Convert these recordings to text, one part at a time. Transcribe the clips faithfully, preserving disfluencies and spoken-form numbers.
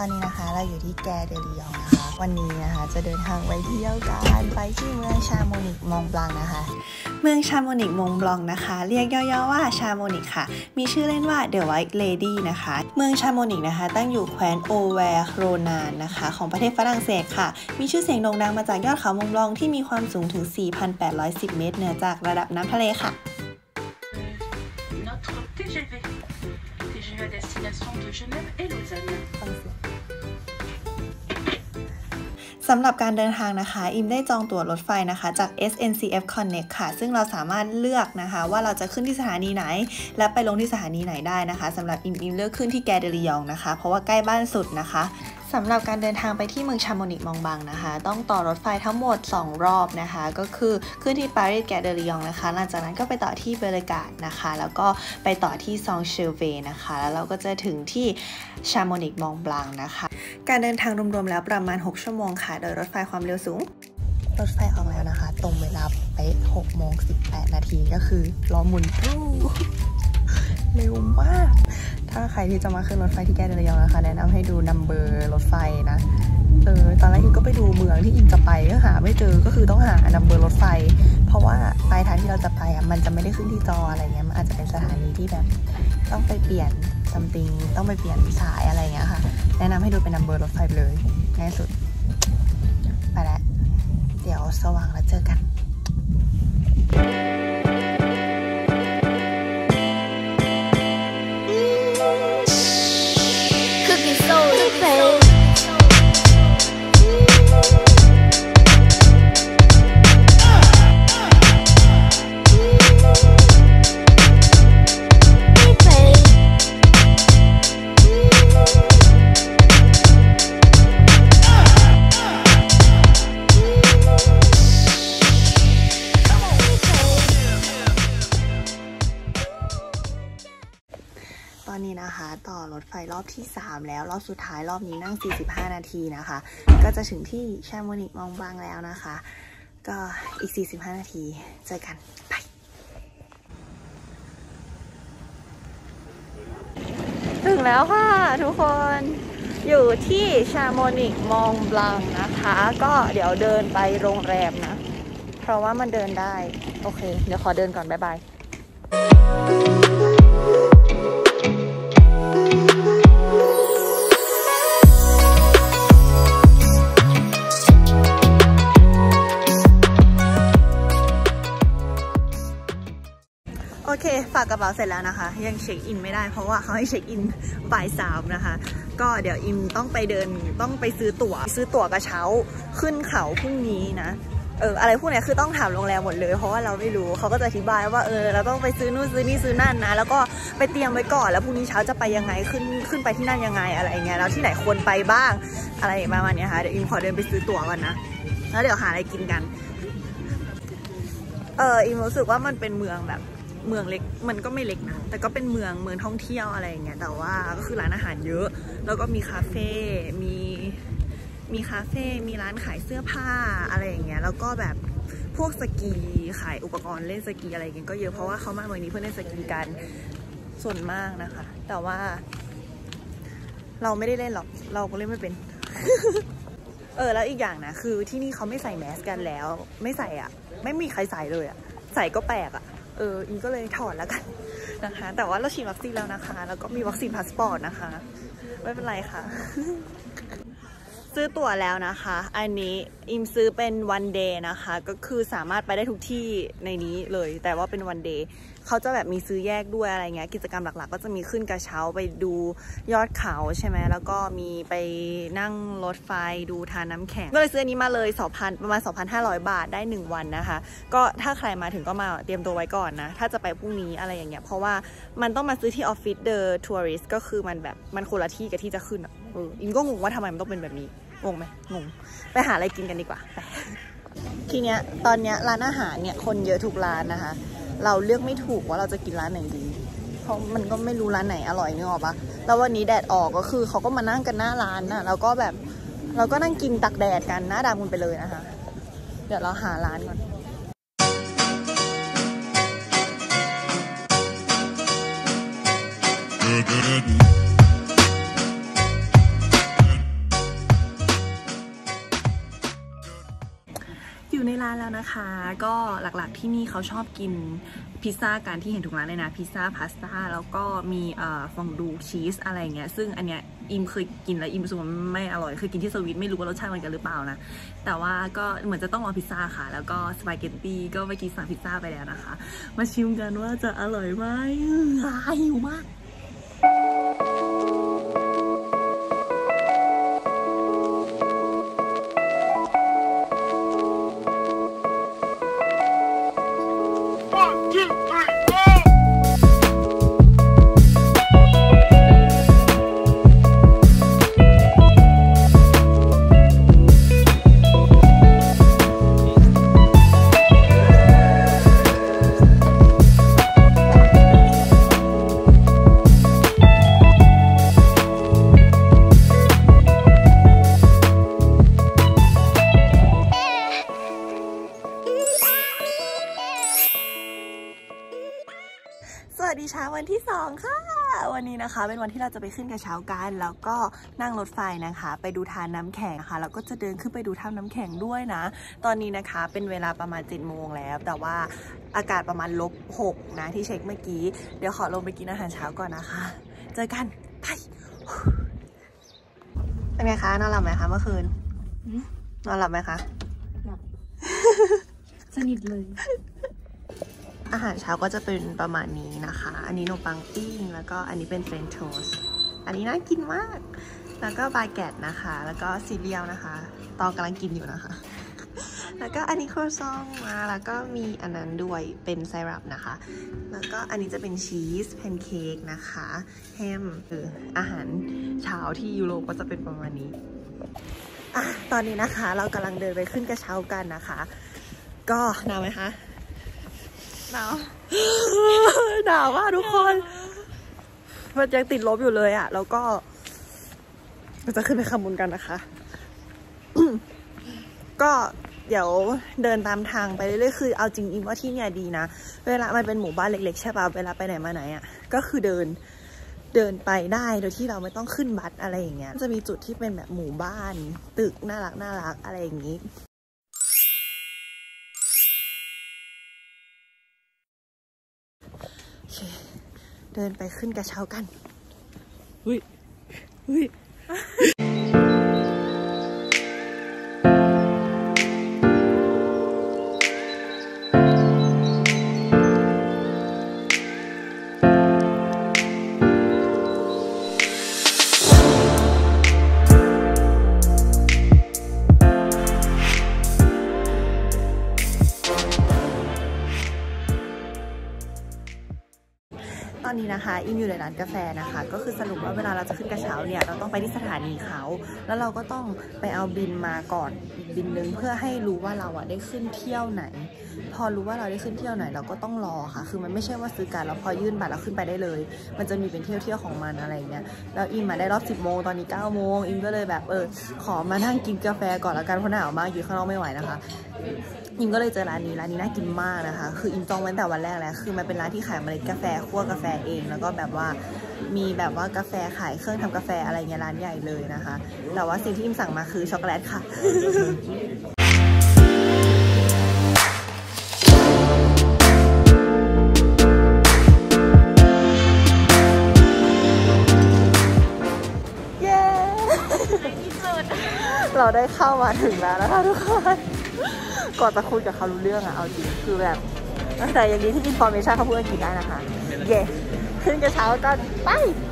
อนนี้นะคะเราอยู่ที่แกเดลียงนะคะวันนี้นะคะจะเดินทางไปเที่ยวกันไปที่เมืองชาโมนิกมองบลังนะคะเมืองชาโมนิกมองบลังนะคะเรียกย่อๆว่าชาโมนิกค่ะมีชื่อเล่นว่า The White Lady นะคะเมืองชาโมนิกนะคะตั้งอยู่แคว้นโอแวร์โรนานนะคะของประเทศฝรั่งเศสค่ะมีชื่อเสียงโด่งดังมาจากยอดเขามองบลังที่มีความสูงถึง สี่พันแปดร้อยสิบ เมตรเหนือจากระดับน้ำทะเลค่ะสำหรับการเดินทางนะคะอิมได้จองตั๋วรถไฟนะคะจาก เอส เอ็น ซี เอฟ Connect ค่ะซึ่งเราสามารถเลือกนะคะว่าเราจะขึ้นที่สถานีไหนและไปลงที่สถานีไหนได้นะคะสำหรับอิมอิมเลือกขึ้นที่แกเดลียงนะคะเพราะว่าใกล้บ้านสุดนะคะสำหรับการเดินทางไปที่เมืองชาโมนิกมองบังนะคะต้องต่อรถไฟทั้งหมดสองรอบนะคะก็คือขึ้นที่ปารีสแกเดลียงนะคะหลังจากนั้นก็ไปต่อที่เบลกาดนะคะแล้วก็ไปต่อที่ซองเชลเวนะคะแล้วเราก็จะถึงที่ชาโมนิกมองบังนะคะการเดินทางรวมๆแล้วประมาณหกชั่วโมงค่ะโดยรถไฟความเร็วสูงรถไฟออกแล้วนะคะตรงเวลาไปหกโมงสิบแปดนาทีก็คือล้อหมุนเร็วมากถ้าใครที่จะมาขึ้นรถไฟที่แกเดลียงนะคะแนะนำให้ดูนัมเบอร์รถไฟนะเออตอนแรกอิมก็ไปดูเมืองที่อิมจะไปก็หาไม่เจอก็คือต้องหานัมเบอร์รถไฟเพราะว่าปลายทางที่เราจะไปอ่ะมันจะไม่ได้ขึ้นที่จออะไรเงี้ยมันอาจจะเป็นสถานีที่แบบต้องไปเปลี่ยนซัมติงต้องไปเปลี่ยนสายอะไรเงี้ยค่ะแนะนำให้ดูเป็นนัมเบอร์รถไฟเลยง่ายสุดไปแล้วเดี๋ยวสว่างแล้วเจอกันตอนนี้นะคะต่อรถไฟรอบที่สามแล้วรอบสุดท้ายรอบนี้นั่งสี่สิบห้านาทีนะคะก็จะถึงที่ชาโมนิกมองบังแล้วนะคะก็อีกสี่สิบห้านาทีเจอกันไปถึงแล้วค่ะทุกคนอยู่ที่ชาโมนิกมองบลังนะคะก็เดี๋ยวเดินไปโรงแรมนะเพราะว่ามันเดินได้โอเคเดี๋ยวขอเดินก่อนบ๊ายบายโอเคฝากกระเป๋าเสร็จแล้วนะคะยังเช็คอินไม่ได้เพราะว่าเขาให้เช็คอินบ่ายสามนะคะก็เดี๋ยวอิมต้องไปเดินต้องไปซื้อตั๋วซื้อตั๋วกระเช้าขึ้นเขาพรุ่งนี้นะเอออะไรพวกนี้คือต้องถามโรงแรมหมดเลยเพราะว่าเราไม่รู้เขาก็จะอธิบายว่าเออเราต้องไปซื้อนู่นซื้อนี่ซื้อนั่นนะแล้วก็ไปเตรียมไว้ก่อนแล้วพรุ่งนี้เช้าจะไปยังไงขึ้นขึ้นไปที่นั่นยังไงอะไรเงี้ยแล้วที่ไหนควรไปบ้างอะไรประมาณนี้ค่ะเดี๋ยวอิมขอเดินไปซื้อตั๋วก่อนนะแล้วเดี๋ยวหาอะไรกินกันเอออิมรู้สึกว่ามันเป็นเมืองแบบเมืองเล็กมันก็ไม่เล็กนะแต่ก็เป็นเมืองเมืองท่องเที่ยวอะไรอย่างเงี้ยแต่ว่าก็คือร้านอาหารเยอะแล้วก็มีคาเฟ่มีมีคาเฟ่มีร้านขายเสื้อผ้าอะไรอย่างเงี้ยแล้วก็แบบพวกสกีขายอุปกรณ์เล่นสกีอะไรอย่างเงี้ยก็เยอะเพราะว่าเขามาเมืองนี้เพื่อเล่นสกีกันส่วนมากนะคะแต่ว่าเราไม่ได้เล่นหรอกเราก็เล่นไม่เป็น เออแล้วอีกอย่างนะคือที่นี่เขาไม่ใส่แมสกันแล้วไม่ใส่อ่ะไม่มีใครใส่เลยอ่ะใส่ก็แปลกอ่ะเอออิงก็เลยถอดแล้วกันนะคะแต่ว่าเราฉีดวัคซีนแล้วนะคะแล้วก็มีวัคซีนพาสปอร์ตนะคะไม่เป็นไรค่ะซื้อตั๋วแล้วนะคะอันนี้อิมซื้อเป็นวันเดย์นะคะก็คือสามารถไปได้ทุกที่ในนี้เลยแต่ว่าเป็นวันเดย์เขาจะแบบมีซื้อแยกด้วยอะไรเงี้ยกิจกรรมหลักๆก็จะมีขึ้นกระเช้าไปดูยอดเขาใช่ไหมแล้วก็มีไปนั่งรถไฟดูทานน้ำแข็งก็เลยซื้ออันนี้มาเลยสองพันประมาณ สองพันห้าร้อย บาทได้หนึ่งวันนะคะก็ถ้าใครมาถึงก็มาเตรียมตัวไว้ก่อนนะถ้าจะไปพรุ่งนี้อะไรอย่างเงี้ยเพราะว่ามันต้องมาซื้อที่ออฟฟิศเดอะทัวริสต์ก็คือมันแบบมันคนละที่กับที่จะขึ้นอ่ะเอออิมก็งงว่าทำไมมันต้องเป็นแบบนี้งงไหมงงไปหาอะไรกินกันดีกว่าไปทีเนี้ยตอนเนี้ยร้านอาหารเนี่ยคนเยอะทุกร้านนะคะเราเลือกไม่ถูกว่าเราจะกินร้านไหนดีเพราะมันก็ไม่รู้ร้านไหนอร่อยนึกออกปะแล้ววันนี้แดดออกก็คือเขาก็มานั่งกันหน้าร้านนะแล้วก็แบบเราก็นั่งกินตักแดดกันหน้าดำกันไปเลยนะคะเดี๋ยวเราหาร้านก่อน Good, good, good. านแล้วนะคะก็หลักๆที่นี่เขาชอบกินพิซซ่ากันที่เห็นทุกร้านเลยนะพิซซ่าพาสต้าแล้วก็มีเอ่อฟองดูชีสอะไรเงี้ยซึ่งอันเนี้ยอิมเคยกินแล้วอิมรู้สึกว่าไม่อร่อยเคยกินที่สวิตไม่รู้ว่ารสชาติมันกันหรือเปล่านะแต่ว่าก็เหมือนจะต้องลองพิซซ่าค่ะแล้วก็สปาเกตตี้ก็เมื่อกี้สั่งพิซซ่าไปแล้วนะคะมาชิมกันว่าจะอร่อยไหมหิวมากสวัสดีเช้าวันที่สองค่ะวันนี้นะคะเป็นวันที่เราจะไปขึ้นกระเช้ากันแล้วก็นั่งรถไฟนะคะไปดูทานน้ำแข็งนะคะแล้วก็จะเดินขึ้นไปดูถ้ำน้ำแข็งด้วยนะตอนนี้นะคะเป็นเวลาประมาณเจ็ดโมงแล้วแต่ว่าอากาศประมาณลบหกนะที่เช็คเมื่อกี้เดี๋ยวขอลงไปกินอาหารเช้าก่อนนะคะเจอกันไปเป็นไงคะนอนหลับไหมคะเมื่อคืนนอนหลับไหมคะหลับสนิทเลยอาหารเช้าก็จะเป็นประมาณนี้นะคะอันนี้ขนมปังปิ้งแล้วก็อันนี้เป็นเฟรนช์โทสต์อันนี้น่ากินมากแล้วก็บาเกตนะคะแล้วก็ซีเรียลนะคะตองกำลังกินอยู่นะคะแล้วก็อันนี้ครัวซองมาแล้วก็มีอันนั้นด้วยเป็นไซรัปนะคะแล้วก็อันนี้จะเป็นชีสแพนเค้กนะคะแฮมเอออาหารเช้าที่ยุโรปก็จะเป็นประมาณนี้อ่ะตอนนี้นะคะเรากำลังเดินไปขึ้นกระเช้ากันนะคะก็หนาวไหมคะหนาวหนาวว่ะทุกคนมันยังติดลบอยู่เลยอ่ะแล้วก็เราจะขึ้นไปขมุนกันนะคะ ก็เดี๋ยวเดินตามทางไปเรื่อยๆคือเอาจริงอิมว่าที่เนี่ยดีนะเวลามันเป็นหมู่บ้านเล็กๆใช่ป่ะเวลาไปไหนมาไหนอ่ะก็คือเดินเดินไปได้โดยที่เราไม่ต้องขึ้นบัสอะไรอย่างเงี้ยจะมีจุดที่เป็นแบบหมู่บ้านตึกน่ารักน่ารักอะไรอย่างงี้เดินไปขึ้นกระเช้ากันอุ้ยอุ้ยตอนนี้นะคะอิมอยู่ในร้านกาแฟนะคะก็คือสรุปว่าเวลาเราจะขึ้นกระเช้าเนี่ยเราต้องไปที่สถานีเขาแล้วเราก็ต้องไปเอาบินมาก่อนอีกบินนึงเพื่อให้รู้ว่าเราอะได้ขึ้นเที่ยวไหนพอรู้ว่าเราได้ขึ้นเที่ยวไหนเราก็ต้องรอค่ะคือมันไม่ใช่ว่าซื้อการแล้วพอยื่นบัตรเราขึ้นไปได้เลยมันจะมีเป็นเที่ยวเที่ยวของมันอะไรเงี้ยแล้วอิมมาได้รอบสิบโมงตอนนี้เก้าโมงอิมก็เลยแบบเออขอมานั่งกินกาแฟก่อนละกันเพราะหนาวมากอยู่ข้างนอกไม่ไหวนะคะอิมก็เลยเจอร้านนี้ร้านนี้น่ากินมากนะคะคืออิมจองไว้ตั้งแต่วันแรกแล้วคือมันเป็นร้านที่ขายเมล็ดกาแฟคั่วกาแฟเองแล้วก็แบบว่ามีแบบว่ากาแฟขายเครื่องทำกาแฟอะไรเงี้ยร้านใหญ่เลยนะคะแต่ว่าสิ่งที่อิมสั่งมาคือช็อกโกแลตค่ะ เย้เราได้เข้ามาถึงแล้วนะคะทุกคนก่อนจะคุยกับเขารู้เรื่องอะเอาจริงคือแบบแต่อย่างนี้ที่อินฟอร์เมชั่นเขาพูดอังกฤษได้นะคะเย่ขึ้นกระเช้ากันไป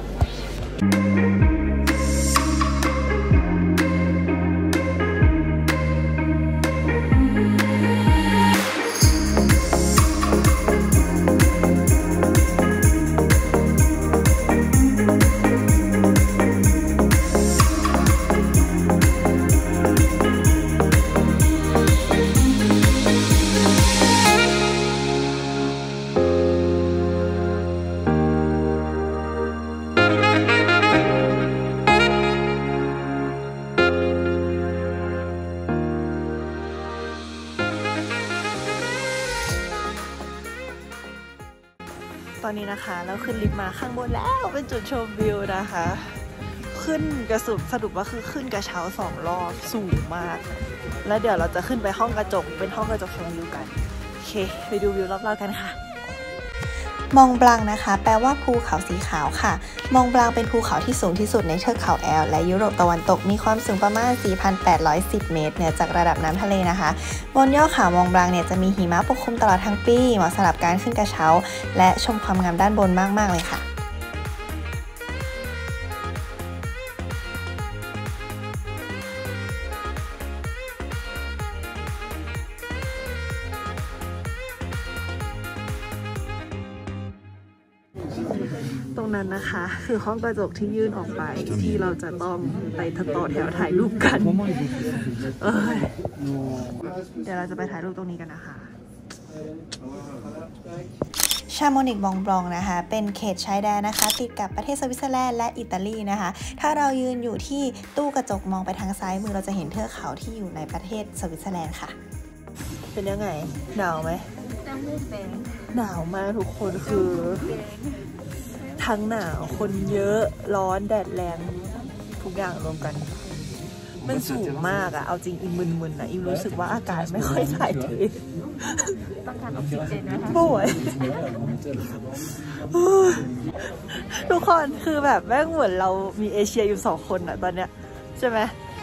ตอนนี้นะคะเราขึ้นลิฟต์มาข้างบนแล้วเป็นจุดชมวิวนะคะขึ้นกระสุนสรุปว่าคือขึ้นกระเช้าสองรอบสูงมากแล้วเดี๋ยวเราจะขึ้นไปห้องกระจกเป็นห้องกระจกชมวิวกันโอเคไปดูวิวรอบๆกันค่ะมองบลังนะคะแปลว่าภูเขาสีขาวค่ะมองบลังเป็นภูเขาที่สูงที่สุดในเทือกเขาแอลและยุโรปตะวันตกมีความสูงประมาณ สี่พันแปดร้อยสิบ เมตรเหนือจากระดับน้ำทะเลนะคะบนยอดเขามองบลังเนี่ยจะมีหิมะปกคลุมตลอดทั้งปีเหมาะสำหรับการขึ้นกระเช้าและชมความงามด้านบนมากๆเลยค่ะตรงนั้นนะคะคือห้องกระจกที่ยื่นออกไปที่เราจะต้องไปต่อแถวถ่ายรูปกันเอ้ยเดี๋ยวเราจะไปถ่ายรูปตรงนี้กันนะคะชาโมนิกมองบลองนะคะเป็นเขตชายแดนนะคะติดกับประเทศสวิตเซอร์แลนด์และอิตาลีนะคะถ้าเรายืนอยู่ที่ตู้กระจกมองไปทางซ้ายมือเราจะเห็นเทือกเขาที่อยู่ในประเทศสวิตเซอร์แลนด์ค่ะเป็นยังไงหนาวไหมหนาวมากทุกคนคือทั้งหนาวคนเยอะร้อนแดดแรงทุกอย่างรวมกันมันสูงมากอะเอาจริงอิมมึนๆนะอิมรู้สึกว่าอากาศไม่ค่อยถ่ายเทต้องการออกซิเจนนะคะป่วยทุกคนคือแบบแม่งเหมือนเรามีเอเชียอยู่สองคนอะตอนเนี้ยใช่ไหม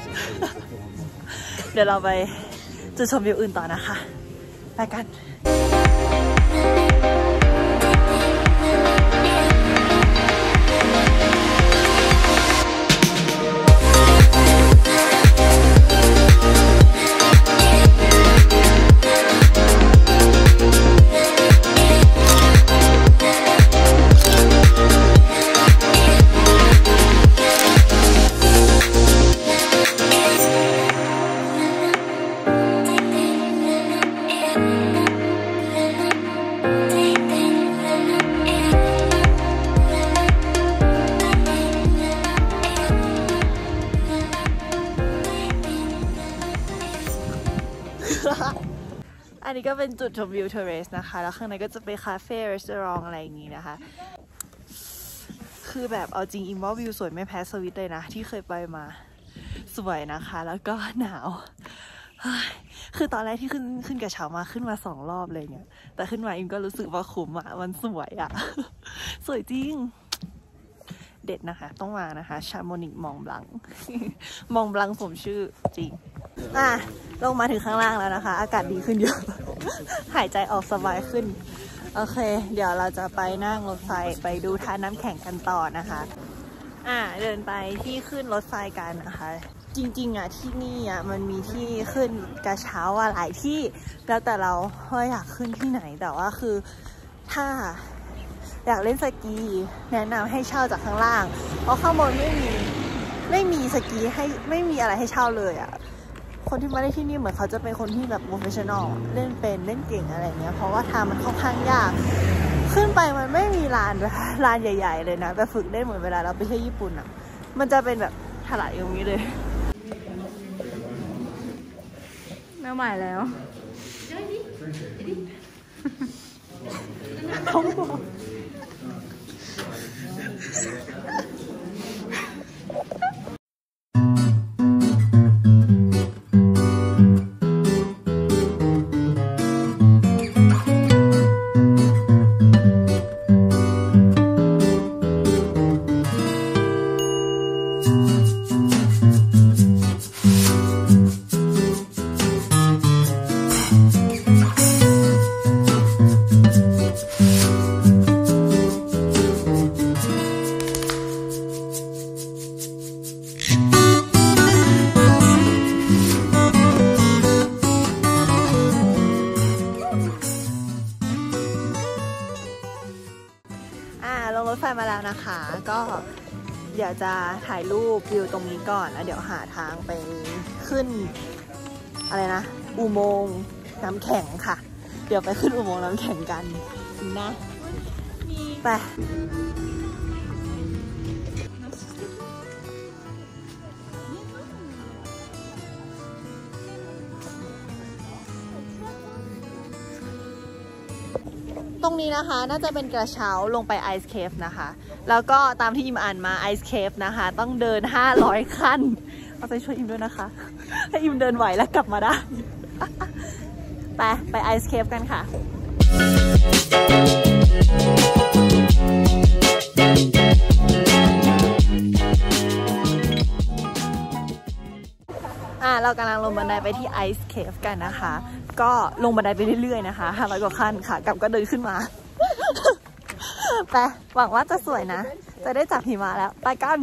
เดี๋ยวเราไปจุดชมวิวอื่นต่อนะคะไปกันอันนี้ก็เป็นจุดชมวิวเทอร์เรสนะคะแล้วข้างในก็จะเป็นคาเฟ่รีสอร์ทอะไรอย่างนี้นะคะคือแบบเอาจริงอิมว่าวิวสวยไม่แพ้สวิตเลยนะที่เคยไปมาสวยนะคะแล้วก็หนาวคือตอนแรกที่ขึ้นขึ้นกระเช้ามาขึ้นมาสองรอบเลยเนี่ยแต่ขึ้นมาอิมก็รู้สึกว่าคุ้มอ่ะมันสวยอ่ะสวยจริงเด็ดนะคะต้องมานะคะชาโมนิกมองบลังมองบลังสมชื่อจริงอ่ะลงมาถึงข้างล่างแล้วนะคะอากาศดีขึ้นเยอะหายใจออกสบายขึ้นโอเคเดี๋ยวเราจะไปนั่งรถไฟไปดูท่าน้ำแข็งกันต่อนะคะอ่ะเดินไปที่ขึ้นรถไฟกันนะคะจริงๆอ่ะที่นี่อ่ะมันมีที่ขึ้นกระเช้าอ่ะหลายที่แล้วแต่เราว่าอยากขึ้นที่ไหนแต่ว่าคือถ้าอยากเล่นสกีแนะนำให้เช่าจากข้างล่างเพราะข้างบนไม่มีไม่มีสกีให้ไม่มีอะไรให้เช่าเลยอ่ะคนที่มาได้ที่นี่เหมือนเขาจะเป็นคนที่แบบโปรเฟชชั่นอลเล่นเป็นเล่นเก่งอะไรเงี้ยเพราะว่าทางมันค่อนข้างยากขึ้นไปมันไม่มีลานลานใหญ่ๆเลยนะแบบฝึกเล่นเหมือนเวลาเราไปเที่ยวญี่ปุ่นอ่ะมันจะเป็นแบบถลายอย่างนี้เลยไม่ไหวแล้วท้องบอก ถไฟมาแล้วนะคะก็เดี๋ยวจะถ่ายรูปวิวตรงนี้ก่อนแล้วเดี๋ยวหาทางไปขึ้นอะไรนะอุโมงค์น้ำแข็งค่ะเดี๋ยวไปขึ้นอุโมงค์น้ำแข็งกันนะไปตรงนี้นะคะน่าจะเป็นกระเช้าลงไปไอซ์เคฟนะคะแล้วก็ตามที่อิมอ่านมาไอซ์เคฟนะคะต้องเดินห้าร้อยขั้นเอาใจช่วยอิมด้วยนะคะให้อิมเดินไหวแล้วกลับมาได้ไปไปไอซ์เคฟกันค่ะอ่ะเรากำลังลงบันไดไปที่ไอซ์เคฟกันนะคะก็ลงบันไดไปเรื่อยๆนะคะห้าร้อยกว่าขั้นค่ะกลับก็เดินขึ้นมาไปหวังว่าจะสวยนะจะได้จับหิมะแล้วไปกัน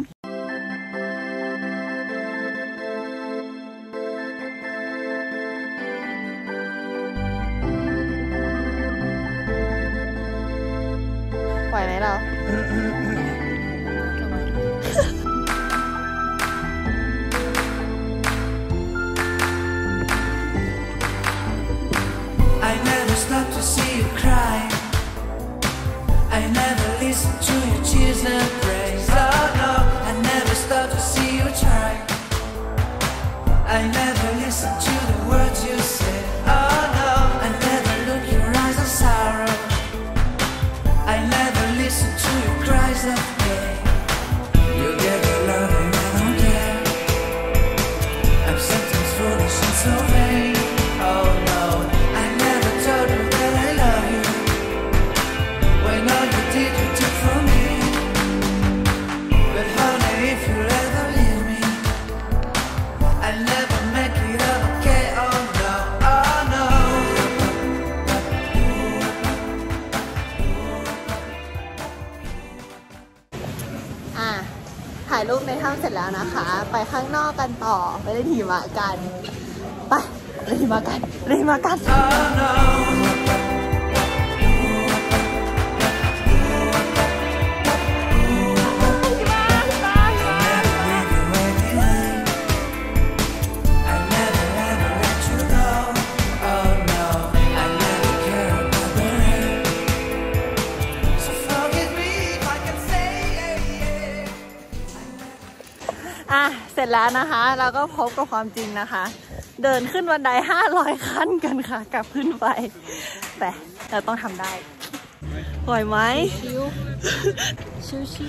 ไหวไหมเรา I never stop to see you cry. I never listen to your tears and praise. Oh no, I never stop to see you try. I never listen to the words you say. Oh no, I never look your eyes of sorrow. I never listen to your cries of pain. You get the love and I don't care. I'm sometimes foolish and so vain. Oh no, I never told you that I love you. When all you did you took from me. But honey, if you ever leave me, I'll never make it up, okay? Oh no, oh no. อ่ะถ่ายรูปในถ้ำเสร็จแล้วนะคะไปข้างนอกกันต่อไปเล่นหิมะกันไปเล่นหิมะกันเล่นหิมะกัน Oh no. อ่ะเสร็จแล้วนะคะเราก็พบกับความจริงนะคะเดินขึ้นบันไดห้าร้อยขั้นกันค่ะกลับขึ้นไปแต่เราต้องทำได้ไหวไหมชิวชิวชิว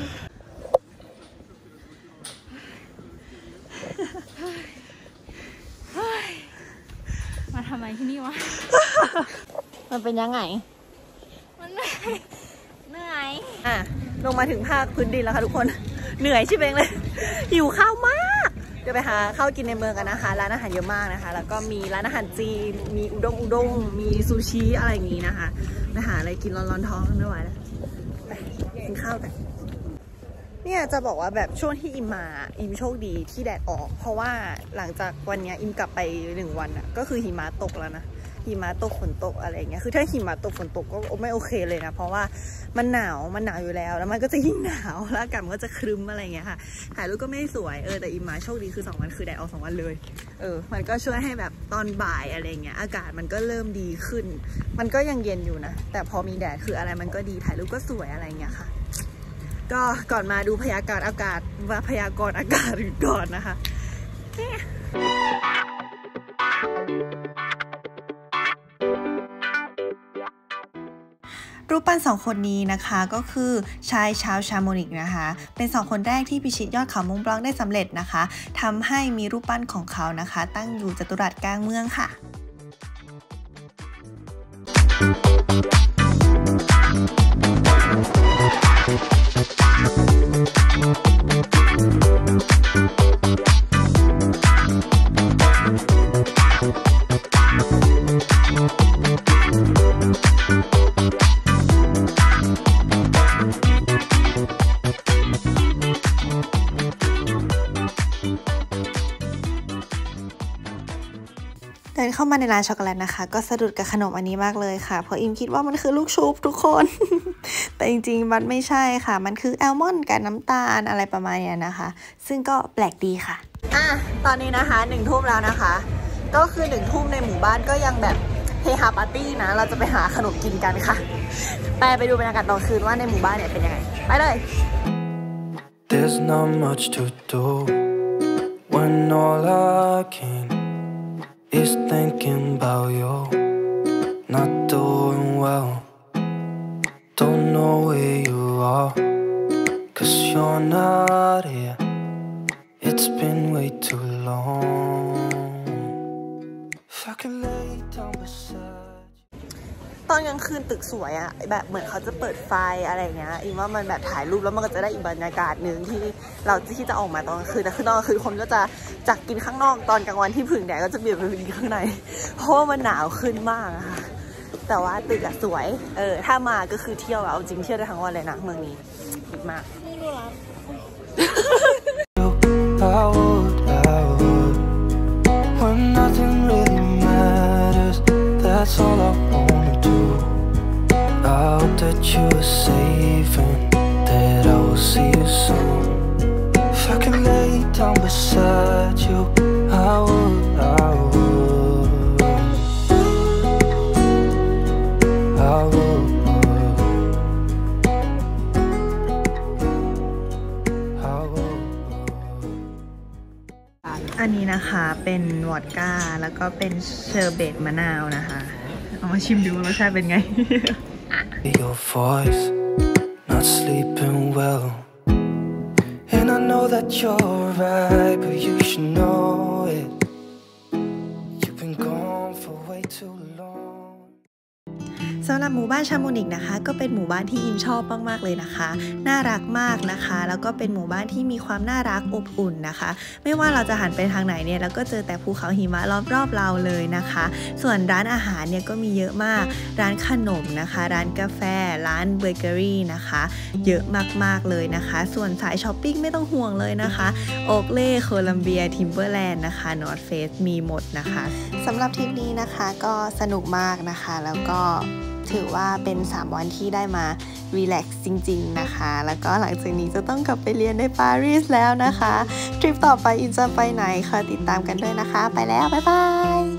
มาทำไมที่นี่วะมันเป็นยังไงมันเหนื่อยเหนื่อยอ่ะลงมาถึงภาคพื้นดินแล้วค่ะทุกคนเหนื่อยชิบเองเลยหิวข้าวมากเดี๋ยวไปหาข้าวกินในเมืองกันนะคะร้านอาหารเยอะมากนะคะแล้วก็มีร้านอาหารจีนมีอุด้งอุด้งมีซูชิอะไรอย่างงี้นะคะไปหาอะไรกินร้อนๆท้องไม่ไหวแล้วไปกินข้าวกันเนี่ยจะบอกว่าแบบช่วงที่อิมมาอิมโชคดีที่แดดออกเพราะว่าหลังจากวันนี้อิมกลับไปหนึ่งวันอ่ะก็คือหิมะตกแล้วนะหิมะตกฝนตกอะไรเงี้ยคือถ้าหิมะตกฝนตกก็ไม่โอเคเลยนะเพราะว่ามันหนาวมันหนาวอยู่แล้วแล้วมันก็จะยิ่งหนาวแล้วอากาศมันก็จะครึ้มอะไรเงี้ยค่ะถ่ายรูปก็ไม่สวยเออแต่อิมมาโชคดีคือสองวันคือแดดออกสองวันเลยเออมันก็ช่วยให้แบบตอนบ่ายอะไรเงี้ยอากาศมันก็เริ่มดีขึ้นมันก็ยังเย็นอยู่นะแต่พอมีแดดคืออะไรมันก็ดีถ่ายรูปก็สวยอะไรเงี้ยค่ะก็ก่อนมาดูพยากรณ์อากาศว่าพยากรณ์อากาศก่อนนะคะรูปปั้นสองคนนี้นะคะก็คือชายชาวชาโมนิกนะคะเป็นสองคนแรกที่พิชิตยอดเขามุงบลองได้สำเร็จนะคะทำให้มีรูปปั้นของเขานะคะตั้งอยู่จัตุรัสกลางเมืองค่ะเดินเข้ามาในร้านช็อกโกแลตนะคะก็สะดุดกับขนมอันนี้มากเลยค่ะเพราะอิมคิดว่ามันคือลูกชุบทุกคน แต่จริงๆมันไม่ใช่ค่ะมันคือแอลมอนด์กับน้ำตาลอะไรประมาณนี้นะคะซึ่งก็แปลกดีค่ะอ่ะตอนนี้นะคะหนึ่งทุ่มแล้วนะคะก็คือหนึ่งทุ่มในหมู่บ้านก็ยังแบบเฮฮาปาร์ตี้นะเราจะไปหาขนมกินกันค่ะไปไปดูบรรยากาศตอนคืนว่าในหมู่บ้านเนี่ยเป็นยังไงไปเลย There's not much to do when all I can is thinking about you not doing well don't know where you are cause you're not here it's been way way too long. If I can lay down beside. ตอนกลางคืนตึกสวยอะแบบเหมือนเขาจะเปิดไฟอะไรเงี้ยอีว่ามันแบบถ่ายรูปแล้วมันก็จะได้อีกบรรยากาศหนึ่งที่เราที่จะออกมาตอนกลางคืนแต่คือตอนกลางคืนคนก็จะจากกินข้างนอกตอนกลางวันที่ผึ่งแดดก็จะเปลี่ยนไปกินข้างในเพราะว่ามันหนาวขึ้นมากอะค่ะแต่ว่าตึกอะสวยเออถ้ามาก็คือเที่ยวเอาจริงเที่ยวได้ทั้งวันเลยนะเมืองนี้ดีมากไม่รู้ละ I would, I would. When nothing really matters, that's all I wanna do. I hope that you are safe and that I will see you soon. If I can lay down beside you, I would, I would. I would. I would. อันนี้นะคะเป็นวอดก้าแล้วก็เป็นเชอร์เบตมะนาวนะคะเอามาชิมดูรสชาติเป็นไง Your voice, not sleeping well. And I know that you're right, but you should know it. You've been gone for way too long. สำหรับหมู่บ้านชามูนิกนะคะก็เป็นหมู่บ้านที่อิมชอบมากๆเลยนะคะน่ารักมากนะคะแล้วก็เป็นหมู่บ้านที่มีความน่ารักอบอุ่นนะคะไม่ว่าเราจะหันไปทางไหนเนี่ยเราก็เจอแต่ภูเขาหิมะรอบๆเราเลยนะคะส่วนร้านอาหารเนี่ยก็มีเยอะมากร้านขนมนะคะร้านกาแฟร้านเบเกอรี่นะคะเยอะมากๆเลยนะคะส่วนสายช้อปปิ้งไม่ต้องห่วงเลยนะคะโอ๊กเล่โคลัมเบียทิมเบอร์แลนด์นะคะนอร์ทเฟสมีหมดนะคะสำหรับทริปนี้นะคะก็สนุกมากนะคะแล้วก็ถือว่าเป็นสามวันที่ได้มารีแลกซ์จริงๆนะคะแล้วก็หลังจากนี้จะต้องกลับไปเรียนในปารีสแล้วนะคะทริปต่อไปอินจะไปไหนคอยติดตามกันด้วยนะคะไปแล้วบ๊ายบาย